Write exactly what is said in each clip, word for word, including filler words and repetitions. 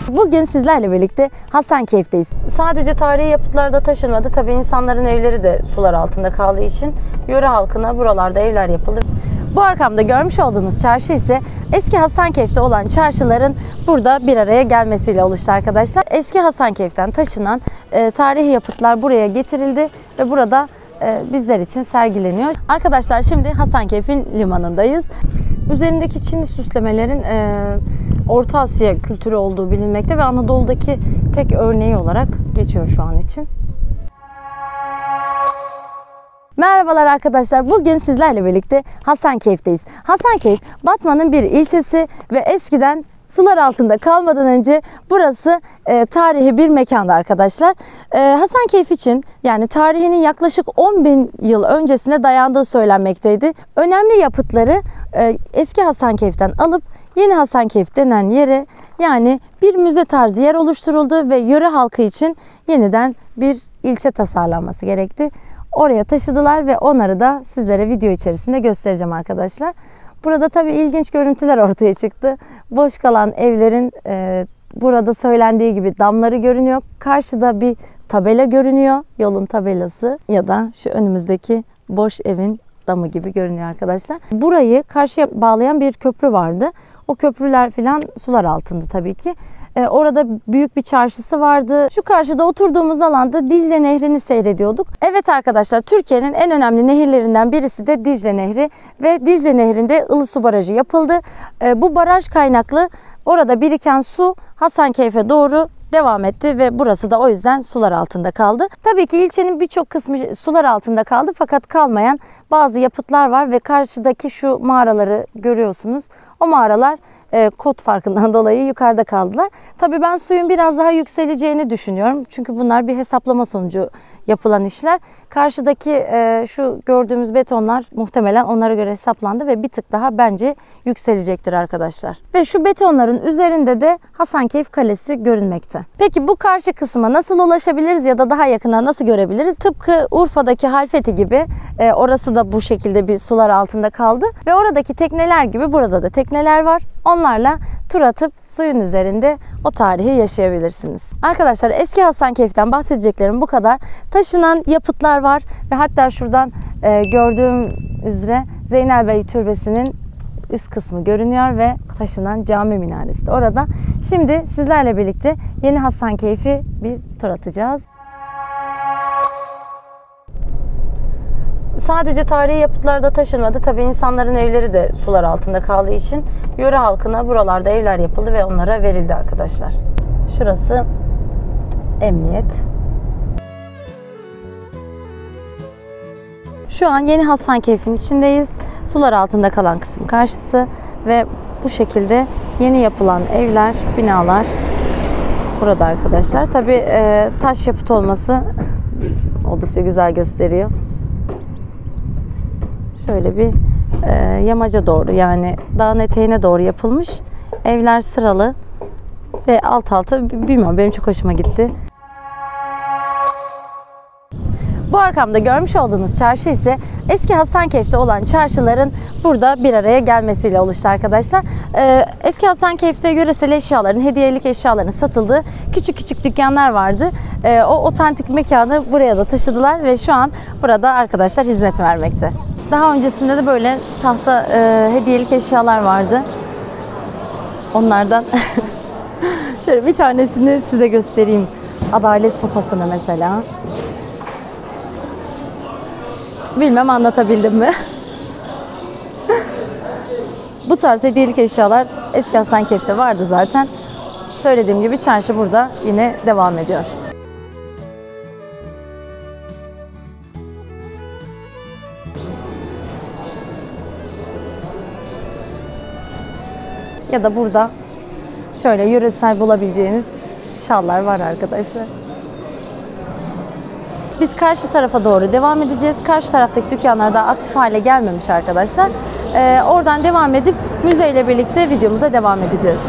Bugün sizlerle birlikte Hasankeyf'teyiz. Sadece tarihi yapıtlarda taşınmadı. Tabii insanların evleri de sular altında kaldığı için yöre halkına buralarda evler yapıldı. Bu arkamda görmüş olduğunuz çarşı ise eski Hasankeyf'te olan çarşıların burada bir araya gelmesiyle oluştu arkadaşlar. Eski Hasankeyf'ten taşınan e, tarihi yapıtlar buraya getirildi ve burada e, bizler için sergileniyor. Arkadaşlar şimdi Hasankeyf'in limanındayız. Üzerindeki Çinli süslemelerin e, Orta Asya kültürü olduğu bilinmekte ve Anadolu'daki tek örneği olarak geçiyor şu an için. Merhabalar arkadaşlar. Bugün sizlerle birlikte Hasankeyf'teyiz. Hasankeyf, Batman'ın bir ilçesi ve eskiden sular altında kalmadan önce burası e, tarihi bir mekandı arkadaşlar. E, Hasankeyf için yani tarihinin yaklaşık on bin yıl öncesine dayandığı söylenmekteydi. Önemli yapıtları e, eski Hasankeyf'ten alıp Yeni Hasankeyf denen yere, yani bir müze tarzı yer oluşturuldu ve yöre halkı için yeniden bir ilçe tasarlanması gerekti. Oraya taşıdılar ve onları da sizlere video içerisinde göstereceğim arkadaşlar. Burada tabii ilginç görüntüler ortaya çıktı. Boş kalan evlerin e, burada söylendiği gibi damları görünüyor. Karşıda bir tabela görünüyor. Yolun tabelası ya da şu önümüzdeki boş evin damı gibi görünüyor arkadaşlar. Burayı karşıya bağlayan bir köprü vardı. O köprüler filan sular altında tabii ki. Ee, orada büyük bir çarşısı vardı. Şu karşıda oturduğumuz alanda Dicle Nehri'ni seyrediyorduk. Evet arkadaşlar, Türkiye'nin en önemli nehirlerinden birisi de Dicle Nehri ve Dicle Nehri'nde Ilısu Barajı yapıldı. Ee, bu baraj kaynaklı orada biriken su Hasankeyf'e doğru devam etti ve burası da o yüzden sular altında kaldı. Tabii ki ilçenin birçok kısmı sular altında kaldı fakat kalmayan bazı yapıtlar var ve karşıdaki şu mağaraları görüyorsunuz. O mağaralar e, kod farkından dolayı yukarıda kaldılar. Tabii ben suyun biraz daha yükseleceğini düşünüyorum. Çünkü bunlar bir hesaplama sonucu yapılan işler. Karşıdaki e, şu gördüğümüz betonlar muhtemelen onlara göre hesaplandı ve bir tık daha bence yükselecektir arkadaşlar. Ve şu betonların üzerinde de Hasankeyf Kalesi görünmekte. Peki bu karşı kısma nasıl ulaşabiliriz ya da daha yakından nasıl görebiliriz? Tıpkı Urfa'daki Halfeti gibi e, orası da bu şekilde bir sular altında kaldı. Ve oradaki tekneler gibi burada da tekneler var. Onlarla tur atıp suyun üzerinde o tarihi yaşayabilirsiniz. Arkadaşlar eski Hasankeyf'ten bahsedeceklerim bu kadar. Taşınan yapıtlar var ve hatta şuradan e, gördüğüm üzere Zeynelbey Türbesi'nin üst kısmı görünüyor ve taşınan cami minaresi de orada. Şimdi sizlerle birlikte Yeni Hasankeyf'i bir tur atacağız. Sadece tarihi yapıtlarda taşınmadı. Tabii insanların evleri de sular altında kaldığı için yöre halkına buralarda evler yapıldı ve onlara verildi arkadaşlar. Şurası emniyet. Şu an Yeni Hasankeyf'in içindeyiz. Sular altında kalan kısım karşısı ve bu şekilde yeni yapılan evler, binalar burada arkadaşlar. Tabii e, taş yapıt olması oldukça güzel gösteriyor. Şöyle bir e, yamaca doğru, yani dağın eteğine doğru yapılmış evler sıralı ve alt alta, bilmiyorum, benim çok hoşuma gitti. Bu arkamda görmüş olduğunuz çarşı ise eski Hasankeyf'te olan çarşıların burada bir araya gelmesiyle oluştu arkadaşlar. Ee, eski Hasankeyf'te yöresel eşyaların, hediyelik eşyaların satıldığı küçük küçük dükkanlar vardı. Ee, o otantik mekanı buraya da taşıdılar ve şu an burada arkadaşlar hizmet vermekte. Daha öncesinde de böyle tahta e, hediyelik eşyalar vardı. Onlardan şöyle bir tanesini size göstereyim. Adalet sopasını mesela. Bilmem anlatabildim mi? Bu tarz hediyelik eşyalar eski Hasankeyf'te vardı zaten. Söylediğim gibi çarşı burada yine devam ediyor. Ya da burada şöyle yöresel bulabileceğiniz şallar var arkadaşlar. Biz karşı tarafa doğru devam edeceğiz. Karşı taraftaki dükkanlar daha aktif hale gelmemiş arkadaşlar. Ee, oradan devam edip müzeyle birlikte videomuza devam edeceğiz.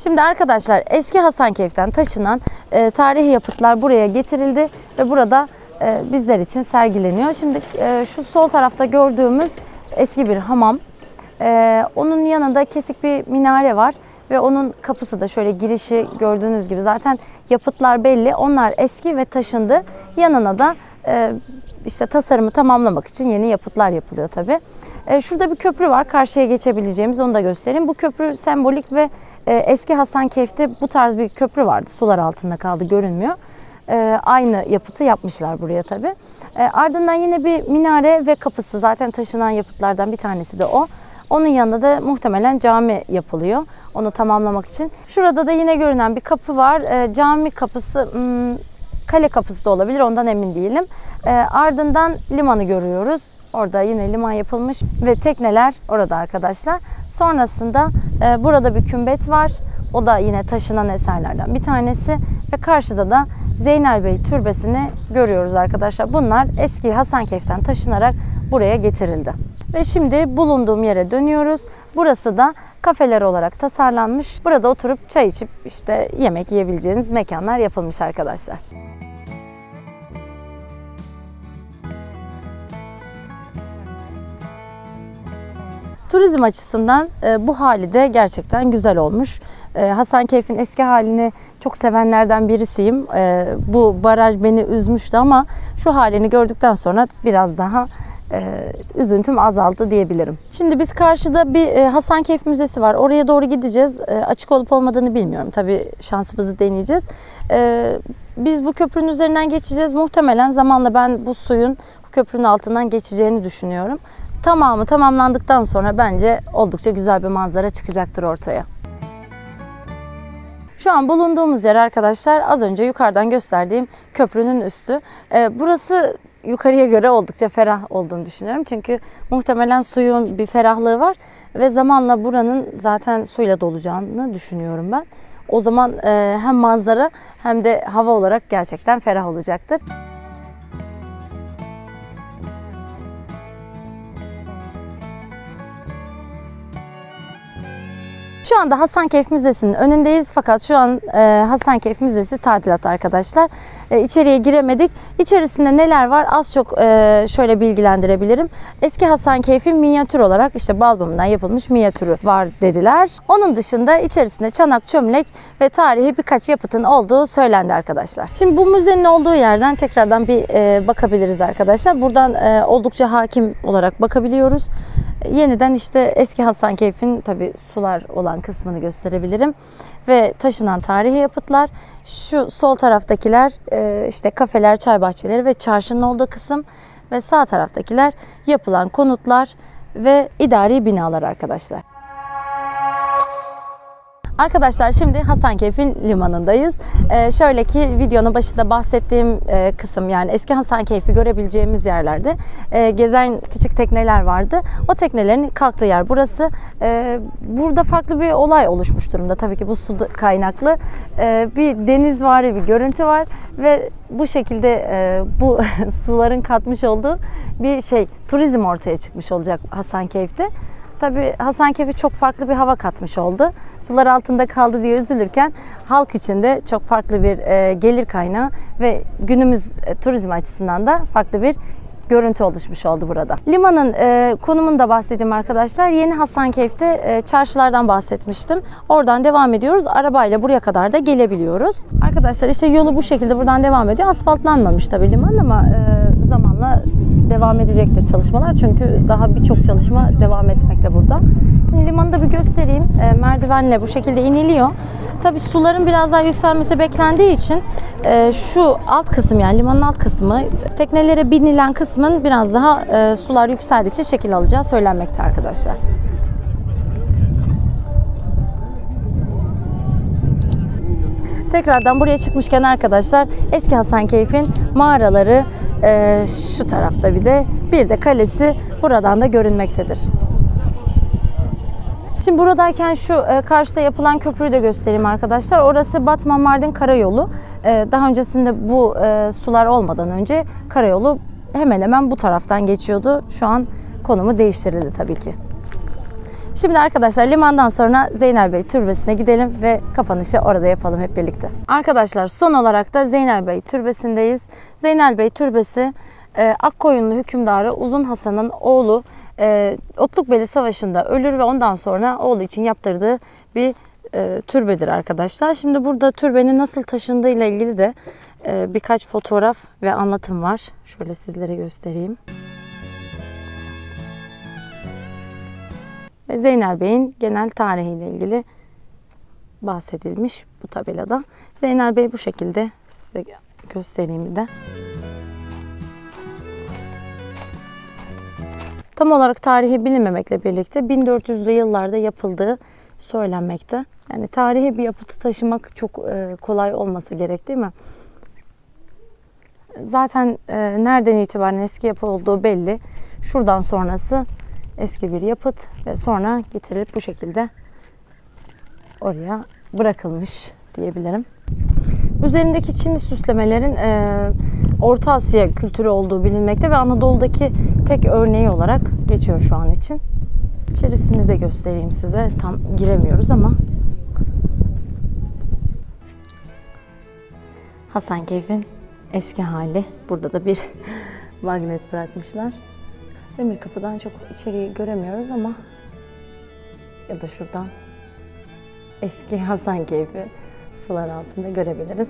Şimdi arkadaşlar eski Hasankeyf'ten taşınan e, tarihi yapıtlar buraya getirildi ve burada e, bizler için sergileniyor. Şimdi e, şu sol tarafta gördüğümüz eski bir hamam. E, onun yanında kesik bir minare var ve onun kapısı da şöyle girişi gördüğünüz gibi zaten yapıtlar belli. Onlar eski ve taşındı. Yanına da e, işte tasarımı tamamlamak için yeni yapıtlar yapılıyor tabii. E, şurada bir köprü var. Karşıya geçebileceğimiz, onu da göstereyim. Bu köprü sembolik ve e, eski Hasankeyf'te bu tarz bir köprü vardı. Sular altında kaldı, görünmüyor. E, aynı yapıtı yapmışlar buraya tabii. E, ardından yine bir minare ve kapısı. Zaten taşınan yapıtlardan bir tanesi de o. Onun yanında da muhtemelen cami yapılıyor. Onu tamamlamak için. Şurada da yine görünen bir kapı var. E, cami kapısı, hmm, kale kapısı da olabilir. Ondan emin değilim. E, ardından limanı görüyoruz. Orada yine liman yapılmış ve tekneler orada arkadaşlar. Sonrasında e, burada bir kümbet var. O da yine taşınan eserlerden bir tanesi. Ve karşıda da Zeynel Bey Türbesi'ni görüyoruz arkadaşlar. Bunlar eski Hasankeyf'ten taşınarak buraya getirildi. Ve şimdi bulunduğum yere dönüyoruz. Burası da kafeler olarak tasarlanmış. Burada oturup çay içip işte yemek yiyebileceğiniz mekanlar yapılmış arkadaşlar. Turizm açısından e, bu hali de gerçekten güzel olmuş. E, Hasankeyf'in eski halini çok sevenlerden birisiyim. E, bu baraj beni üzmüştü ama şu halini gördükten sonra biraz daha e, üzüntüm azaldı diyebilirim. Şimdi biz karşıda bir e, Hasankeyf Müzesi var. Oraya doğru gideceğiz. E, açık olup olmadığını bilmiyorum. Tabii şansımızı deneyeceğiz. E, biz bu köprünün üzerinden geçeceğiz. Muhtemelen zamanla ben bu suyun bu köprünün altından geçeceğini düşünüyorum. Tamamı tamamlandıktan sonra bence oldukça güzel bir manzara çıkacaktır ortaya. Şu an bulunduğumuz yer arkadaşlar az önce yukarıdan gösterdiğim köprünün üstü. Burası yukarıya göre oldukça ferah olduğunu düşünüyorum. Çünkü muhtemelen suyun bir ferahlığı var ve zamanla buranın zaten suyla dolacağını düşünüyorum ben. O zaman hem manzara hem de hava olarak gerçekten ferah olacaktır. Şu anda Hasankeyf Müzesi'nin önündeyiz fakat şu an e, Hasankeyf Müzesi tadilat arkadaşlar. E, içeriye giremedik. İçerisinde neler var az çok e, şöyle bilgilendirebilirim. Eski Hasankeyf'in minyatür olarak işte balmumundan yapılmış minyatürü var dediler. Onun dışında içerisinde çanak, çömlek ve tarihi birkaç yapıtın olduğu söylendi arkadaşlar. Şimdi bu müzenin olduğu yerden tekrardan bir e, bakabiliriz arkadaşlar. Buradan e, oldukça hakim olarak bakabiliyoruz. Yeniden işte eski Hasankeyf'in tabi sular olan kısmını gösterebilirim. Ve taşınan tarihi yapıtlar. Şu sol taraftakiler işte kafeler, çay bahçeleri ve çarşının olduğu kısım. Ve sağ taraftakiler yapılan konutlar ve idari binalar arkadaşlar. Arkadaşlar şimdi Hasankeyf'in limanındayız. Ee, şöyle ki videonun başında bahsettiğim e, kısım yani eski Hasankeyf'i görebileceğimiz yerlerde e, gezen küçük tekneler vardı. O teknelerin kalktığı yer burası. E, burada farklı bir olay oluşmuş durumda. Tabii ki bu su kaynaklı e, bir denizvari bir görüntü var ve bu şekilde e, bu suların katmış olduğu bir şey turizm ortaya çıkmış olacak Hasankeyf'te. Tabii Hasankeyf'e çok farklı bir hava katmış oldu. Sular altında kaldı diye üzülürken halk için de çok farklı bir e, gelir kaynağı ve günümüz e, turizm açısından da farklı bir görüntü oluşmuş oldu burada. Limanın e, konumunu da bahsedeyim arkadaşlar. Yeni Hasankeyf'te e, çarşılardan bahsetmiştim. Oradan devam ediyoruz. Arabayla buraya kadar da gelebiliyoruz. Arkadaşlar işte yolu bu şekilde buradan devam ediyor. Asfaltlanmamış tabii liman ama e, zamanla devam edecektir çalışmalar. Çünkü daha birçok çalışma devam etmekte burada. Şimdi limanı da bir göstereyim. E, merdivenle bu şekilde iniliyor. Tabii suların biraz daha yükselmesi beklendiği için e, şu alt kısım yani limanın alt kısmı teknelere binilen kısmın biraz daha e, sular yükseldikçe şekil alacağı söylenmekte arkadaşlar. Tekrardan buraya çıkmışken arkadaşlar eski Hasankeyf'in mağaraları e, şu tarafta bir de bir de kalesi buradan da görünmektedir. Şimdi buradayken şu e, karşıda yapılan köprüyü de göstereyim arkadaşlar. Orası Batman-Mardin Karayolu. E, daha öncesinde bu e, sular olmadan önce karayolu hemen hemen bu taraftan geçiyordu. Şu an konumu değiştirildi tabii ki. Şimdi arkadaşlar limandan sonra Zeynel Bey Türbesi'ne gidelim ve kapanışı orada yapalım hep birlikte. Arkadaşlar son olarak da Zeynel Bey Türbesi'ndeyiz. Zeynel Bey Türbesi e, Akkoyunlu hükümdarı Uzun Hasan'ın oğlu e, Otlukbeli Savaşı'nda ölür ve ondan sonra oğlu için yaptırdığı bir e, türbedir arkadaşlar. Şimdi burada türbenin nasıl taşındığı ile ilgili de e, birkaç fotoğraf ve anlatım var. Şöyle sizlere göstereyim. Ve Zeynel Bey'in genel tarihiyle ilgili bahsedilmiş bu tabelada. Zeynel Bey bu şekilde, size göstereyim bir de. Tam olarak tarihi bilinmemekle birlikte bin dört yüzlü yıllarda yapıldığı söylenmekte. Yani tarihi bir yapıtı taşımak çok kolay olmasa gerek, değil mi? Zaten nereden itibaren eski yapı olduğu belli. Şuradan sonrası eski bir yapıt ve sonra getirilip bu şekilde oraya bırakılmış diyebilirim. Üzerindeki Çinli süslemelerin e, Orta Asya kültürü olduğu bilinmekte ve Anadolu'daki tek örneği olarak geçiyor şu an için. İçerisini de göstereyim size. Tam giremiyoruz ama. Hasankeyf'in eski hali. Burada da bir magnet bırakmışlar. Demir kapıdan çok içeriği göremiyoruz ama ya da şuradan eski Hasankeyf'i sular altında görebiliriz.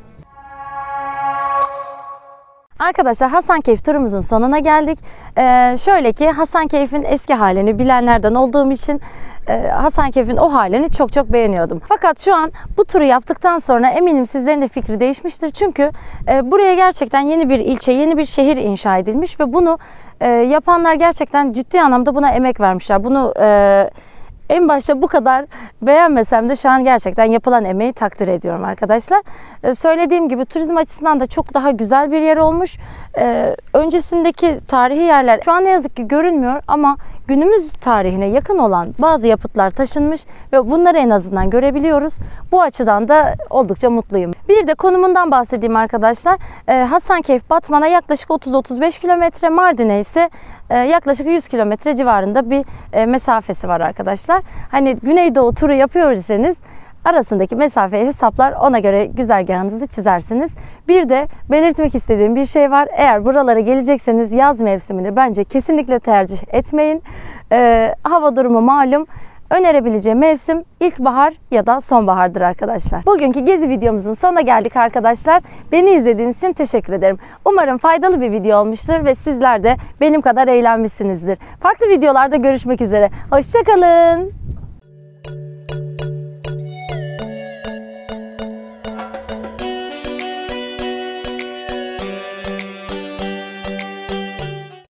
Arkadaşlar Hasankeyf turumuzun sonuna geldik. Ee, şöyle ki Hasankeyf'in eski halini bilenlerden olduğum için e, Hasankeyf'in o halini çok çok beğeniyordum. Fakat şu an bu turu yaptıktan sonra eminim sizlerin de fikri değişmiştir. Çünkü e, buraya gerçekten yeni bir ilçe, yeni bir şehir inşa edilmiş ve bunu e, yapanlar gerçekten ciddi anlamda buna emek vermişler. Bunu e, en başta bu kadar beğenmesem de şu an gerçekten yapılan emeği takdir ediyorum arkadaşlar. Ee, söylediğim gibi turizm açısından da çok daha güzel bir yer olmuş. Ee, öncesindeki tarihi yerler şu an ne yazık ki görünmüyor ama günümüz tarihine yakın olan bazı yapıtlar taşınmış ve bunları en azından görebiliyoruz. Bu açıdan da oldukça mutluyum. Bir de konumundan bahsedeyim arkadaşlar. Ee, Hasankeyf Batman'a yaklaşık otuz otuz beş kilometre, Mardin'e ise e, yaklaşık yüz kilometre civarında bir e, mesafesi var arkadaşlar. Hani Güneydoğu turu yapıyor iseniz arasındaki mesafeyi hesaplar, ona göre güzergahınızı çizersiniz. Bir de belirtmek istediğim bir şey var. Eğer buralara gelecekseniz yaz mevsimini bence kesinlikle tercih etmeyin. Ee, hava durumu malum. Önerebileceğim mevsim ilkbahar ya da sonbahardır arkadaşlar. Bugünkü gezi videomuzun sonuna geldik arkadaşlar. Beni izlediğiniz için teşekkür ederim. Umarım faydalı bir video olmuştur ve sizler de benim kadar eğlenmişsinizdir. Farklı videolarda görüşmek üzere. Hoşça kalın.